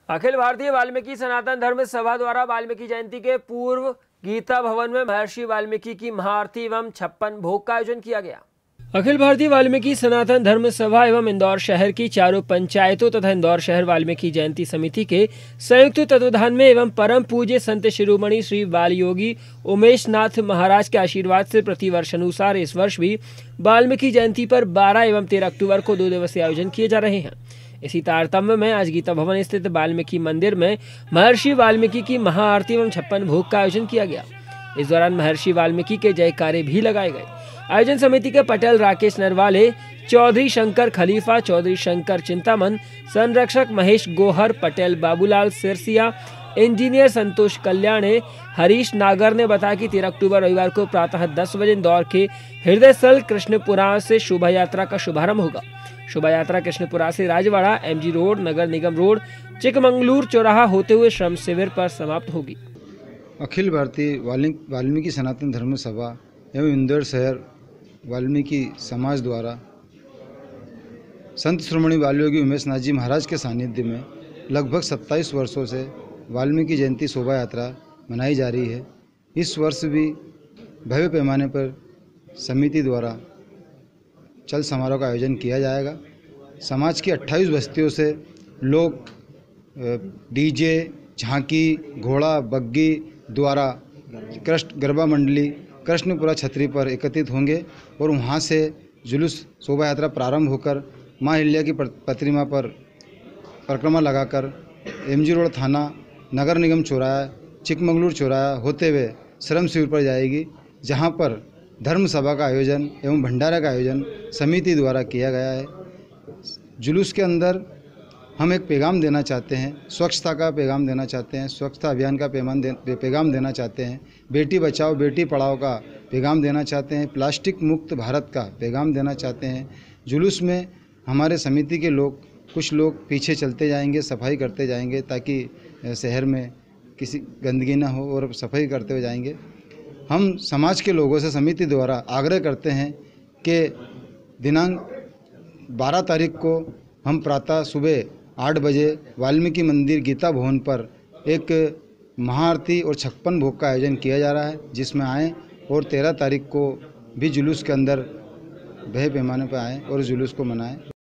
अखिल भारतीय वाल्मीकि सनातन धर्म सभा द्वारा वाल्मीकि जयंती के पूर्व गीता भवन में महर्षि वाल्मीकि की महाआरती एवं 56 भोग का आयोजन किया गया। अखिल भारतीय वाल्मीकि सनातन धर्म सभा एवं इंदौर शहर की चारों पंचायतों तथा इंदौर शहर वाल्मीकि जयंती समिति के संयुक्त तत्वाधान में एवं परम पूज्य संत शिरोमणि श्री बालयोगी उमेश नाथ महाराज के आशीर्वाद से प्रतिवर्ष अनुसार इस वर्ष भी वाल्मीकि जयंती पर 12 एवं 13 अक्टूबर को 2 दिवसीय आयोजन किए जा रहे हैं। इसी तारतम्य में आज गीता भवन स्थित वाल्मीकि मंदिर में महर्षि वाल्मीकि की महाआरती एवं 56 भोग का आयोजन किया गया। इस दौरान महर्षि वाल्मीकि के जयकारे भी लगाए गए। आयोजन समिति के पटेल राकेश नरवाले, चौधरी शंकर खलीफा, चौधरी शंकर चिंतामन, संरक्षक महेश गोहर, पटेल बाबूलाल सिरसिया, इंजीनियर संतोष कल्याणे, हरीश नागर ने बताया कि 13 अक्टूबर रविवार को प्रातः 10 बजे इंदौर के हृदय स्थल कृष्णपुरा से शोभा यात्रा का शुभारंभ होगा। शोभा यात्रा कृष्णपुरा से राजवाड़ा, एमजी रोड, नगर निगम रोड, चिकमंगलूर चौराहा होते हुए श्रम शिविर पर समाप्त होगी। अखिल भारतीय वाल्मीकि सनातन धर्म सभा एवं इंदौर शहर वाल्मीकि समाज द्वारा संत शिरोमणि बालयोगी उमेश नाथ जी महाराज के सानिध्य में लगभग 27 वर्षों से वाल्मीकि जयंती शोभा यात्रा मनाई जा रही है। इस वर्ष भी भव्य पैमाने पर समिति द्वारा चल समारोह का आयोजन किया जाएगा। समाज की 28 बस्तियों से लोग डीजे, झांकी, घोड़ा, बग्गी द्वारा कृष्ण गरबा मंडली कृष्णपुरा छतरी पर एकत्रित होंगे और वहां से जुलूस शोभा यात्रा प्रारंभ होकर माँ अहिल्या की प्रतिमा पर परिक्रमा लगाकर एमजी रोड थाना, नगर निगम चौराहा, चिकमंगलूर चौराहा होते हुए श्रम शिविर पर जाएगी, जहां पर धर्म सभा का आयोजन एवं भंडारा का आयोजन समिति द्वारा किया गया है। जुलूस के अंदर हम एक पैगाम देना चाहते हैं, स्वच्छता का पैगाम देना चाहते हैं, स्वच्छता अभियान का पैगाम देना चाहते हैं, बेटी बचाओ बेटी पढ़ाओ का पैगाम देना चाहते हैं, प्लास्टिक मुक्त भारत का पैगाम देना चाहते हैं। जुलूस में हमारे समिति के लोग, कुछ लोग पीछे चलते जाएंगे, सफाई करते जाएंगे ताकि शहर में किसी गंदगी ना हो और सफाई करते हुए जाएंगे। हम समाज के लोगों से समिति द्वारा आग्रह करते हैं कि दिनांक 12 तारीख को हम प्रातः सुबह 8 बजे वाल्मीकि मंदिर गीता भवन पर एक महाआरती और 56 भोग का आयोजन किया जा रहा है, जिसमें आएँ और 13 तारीख को भी जुलूस के अंदर बड़े पैमाने पर आएँ और जुलूस को मनाएं।